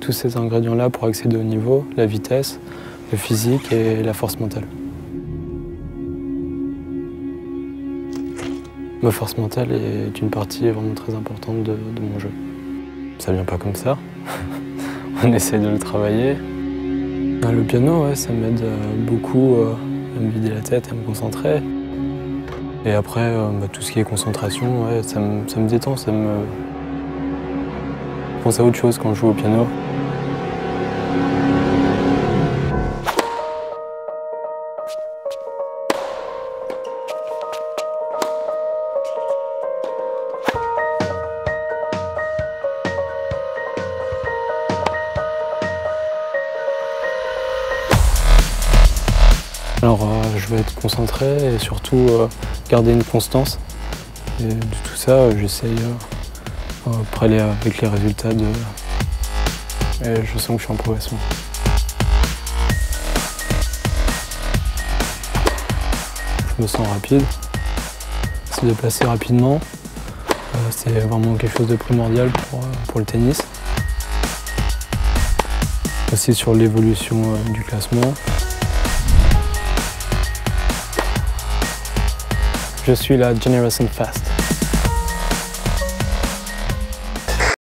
tous ces ingrédients-là pour accéder au niveau, la vitesse, le physique et la force mentale. Ma force mentale est une partie vraiment très importante de mon jeu. Ça vient pas comme ça. On essaie de le travailler. Le piano, ouais, ça m'aide beaucoup à me vider la tête, à me concentrer. Et après, tout ce qui est concentration, ouais, ça me détend, Je pense à autre chose quand je joue au piano. Alors je vais être concentré et surtout garder une constance. Et de tout ça, j'essaye après aller avec les résultats et je sens que je suis en progression. Je me sens rapide, se déplacer rapidement, c'est vraiment quelque chose de primordial pour le tennis. Aussi sur l'évolution du classement. Je suis la Generation Fast.